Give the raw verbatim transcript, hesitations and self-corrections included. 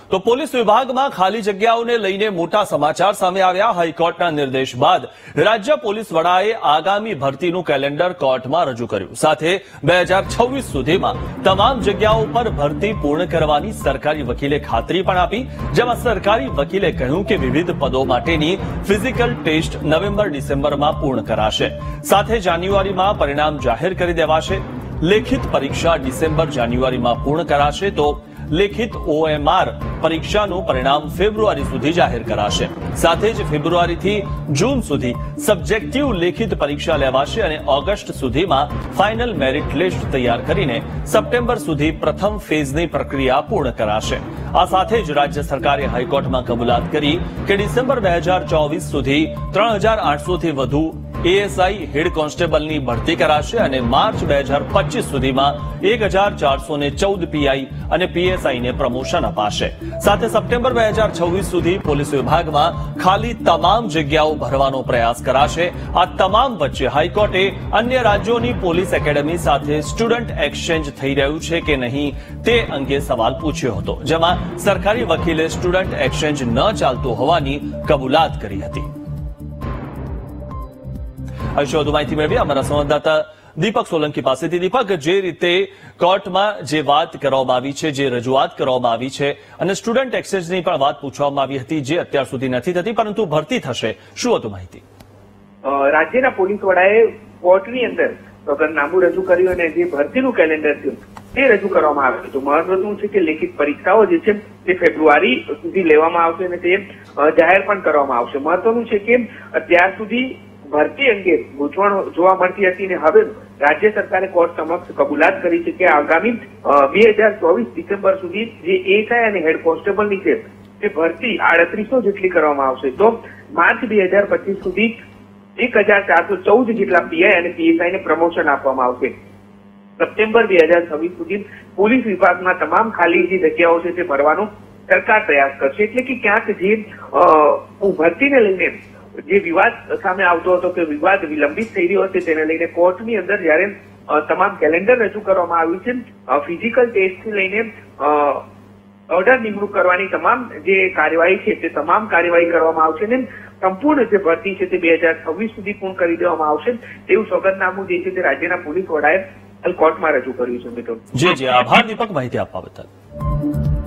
તો પોલીસ વિભાગમાં ખાલી જગ્યાઓને લઈને મોટા સમાચાર સામે આવ્યા। હાઈકોર્ટના નિર્દેશ બાદ રાજ્ય પોલીસ વડાએ આગામી ભરતીનું કેલેન્ડર કોર્ટમાં રજૂ કર્યું। સાથે બે હજાર છવ્વીસ સુધીમાં તમામ જગ્યાઓ પર ભરતી પૂર્ણ કરવાની સરકારી વકીલે ખાતરી પણ આપી, જેમાં સરકારી વકીલે કહ્યું કે વિવિધ પદો માટેની ફિઝિકલ ટેસ્ટ નવેમ્બર ડિસેમ્બરમાં પૂર્ણ કરાશે। સાથે જાન્યુઆરીમાં પરિણામ જાહેર કરી દેવાશે। લેખિત પરીક્ષા ડિસેમ્બર જાન્યુઆરીમાં પૂર્ણ કરાશે તો લેખિત ઓએમઆર પરીક્ષાનું પરિણામ ફેબ્રુઆરી સુધી જાહેર કરાશે। સાથે જ ફેબ્રુઆરીથી જૂન સુધી સબ્જેક્ટિવ લેખિત પરીક્ષા લેવાશે અને ઓગસ્ટ સુધીમાં ફાઇનલ મેરિટ લિસ્ટ તૈયાર કરીને સપ્ટેમ્બર સુધી પ્રથમ ફેઝની પ્રક્રિયા પૂર્ણ કરાશે। આ સાથે જ રાજ્ય સરકારે હાઈકોર્ટમાં કબૂલાત કરી કે ડિસેમ્બર બે હજાર ચોવીસ સુધી ત્રણ હજાર આઠસો થી વધુ એએસઆઈ હેડ કોન્સ્ટેબલની ભરતી કરાશે અને માર્ચ બે હજાર પચીસ સુધીમાં એક હજાર ચારસો ને ચૌદ પીઆઈ અને પીએસઆઈને પ્રમોશન અપાશે। સાથે સપ્ટેમ્બર બે હજાર છવ્વીસ સુધી પોલીસ વિભાગમાં ખાલી તમામ જગ્યાઓ ભરવાનો પ્રયાસ કરાશે। આ તમામ વચ્ચે હાઈકોર્ટે અન્ય રાજ્યોની પોલીસ એકેડમી સાથે સ્ટુડન્ટ એક્સચેન્જ થઈ રહ્યું છે કે નહીં તે અંગે સવાલ પૂછ્યો હતો, જેમાં સરકારી વકીલે સ્ટુડન્ટ એક્સચેન્જ ન ચાલતું હોવાની કબૂલાત કરી હતી। હશે વધુ માહિતી મેળવી અમારા સંવાદદાતા દીપક સોલંકી પાસેથી। દીપક, જે રીતે કોર્ટમાં જે વાત કરવામાં આવી છે, જે રજૂઆત કરવામાં આવી છે અને સ્ટુડન્ટ એક્સચેન્જની પણ વાત પૂછવામાં આવી હતી, જે અત્યાર સુધી નથી થતી પરંતુ ભરતી થશે, શું હતું માહિતી? રાજ્યના પોલીસ વડાએ કોર્ટની અંદર સોગંદનામું રજૂ કર્યું અને જે ભરતીનું કેલેન્ડર છે તે રજૂ કરવામાં આવ્યું હતું। મહત્વનું છે કે લેખિત પરીક્ષાઓ જે છે તે ફેબ્રુઆરી સુધી લેવામાં આવશે અને તે જાહેર પણ કરવામાં આવશે। મહત્વનું છે કે અત્યાર સુધી ભરતી અંગે ગૂંચવણ જોવા મળતી હતી અને હવે રાજ્ય સરકારે કોર્ટ સમક્ષ કબૂલાત કરી છે કે આગામી બે હજાર ચોવીસ ડિસેમ્બર સુધી જે એએસઆઈ અને હેડ કોન્સ્ટેબલની છે તે ભરતી આડત્રીસો જેટલી કરવામાં આવશે। તો માર્ચ બે હજાર પચીસ સુધી એક હજાર ચારસો ચૌદ જેટલા પીઆઈ અને પીએસઆઈને પ્રમોશન આપવામાં આવશે। સપ્ટેમ્બર બે હજાર છવ્વીસ સુધી પોલીસ વિભાગમાં તમામ ખાલી જે જગ્યાઓ છે તે ભરવાનો સરકાર પ્રયાસ કરશે। એટલે કે ક્યાંક જે ભરતીને લઈને જે વિવાદ સામે આવતો હતો કે વિવાદ વિલંબિત થઈ રહ્યો હતો તેને લઈને કોર્ટની અંદર જયારે તમામ કેલેન્ડર રજૂ કરવામાં આવ્યું છે, ફિઝિકલ ટેસ્ટથી લઈને ઓર્ડર નિમણૂક કરવાની તમામ જે કાર્યવાહી છે તે તમામ કાર્યવાહી કરવામાં આવશે ને સંપૂર્ણ જે ભરતી છે તે બે હજાર છવ્વીસ સુધી પૂર્ણ કરી દેવામાં આવશે તેવું સોગંદનામું જે છે તે રાજ્યના પોલીસ વડાએ કોર્ટમાં રજૂ કર્યું છે। મિત્રો જી જી આભાર દીપક, માહિતી આપવા બદલ।